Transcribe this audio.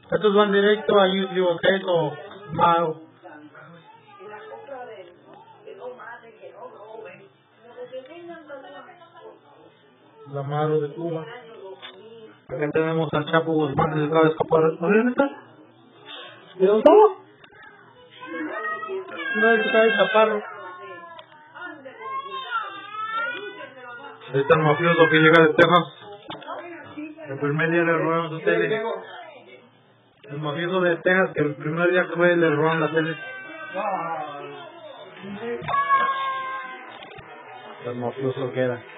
Estos van directo a YouTube, ¿ok? So, la Maro de Cuba. Acá tenemos al Chapo Guzmán que se acaba de escapar. ¿Dónde está? ¿De dónde está? No, se acaba de escapar. Ahí está el mafioso que llega de Texas. El primer día le robaron su tele. El mafioso de Texas que el primer día que fue le robaron la tele. El mafioso que era.